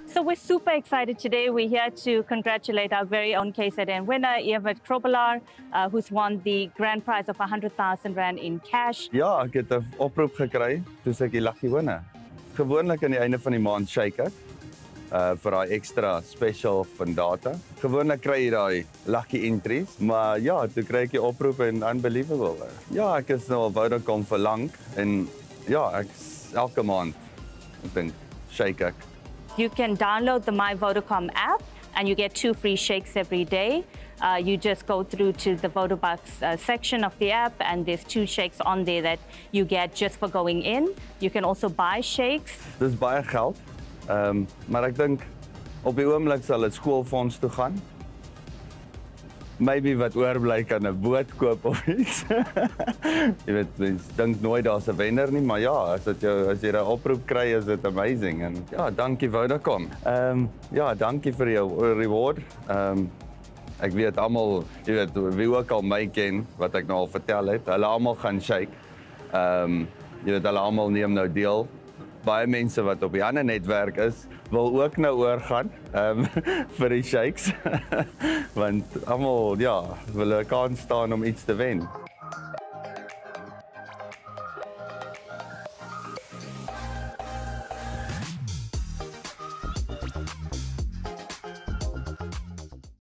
So we're super excited today. We're here to congratulate our very own KZN winner, Evert Grobbelaar, who's won the grand prize of 100,000 Rand in cash. Ja, ek het 'n oproep gekry toe ek die lucky winner. Gewoonlik aan die einde van die maand shake ek vir daai ekstra special van data. Gewoonlik kry jy daai lucky entries, maar ja, toe kry ek die oproep en unbelievable. Ja, ek is nou al Vodabucks vir lank en ja, ek elke maand ek dink shake ek. You can download the My Vodacom app and you get 2 free shakes every day. You just go through to the Vodabucks section of the app and there's 2 shakes on there that you get just for going in. You can also buy shakes. Dis baie geld, maar ek dink op die oomblik sal dit skoolfonds toe gaan. Maybe wat oorbly kan 'n boot koop of iets. Jy weet, mens dink nooit daar's 'n wenner nie, maar ja, as jy 'n oproep kry, is dit amazing en ja, dankie Vodabucks. Ja, dankie vir jou reward. Ek weet almal, jy weet, wie ook al my ken wat ek nou al vertel het, hulle almal gaan shake. Jy weet, hulle almal neem nou deel. Baie mense wat op die ander netwerk is, wil ook nou oorgaan vir die shakes. Want almal, ja, wil 'n kans staan om iets te wen.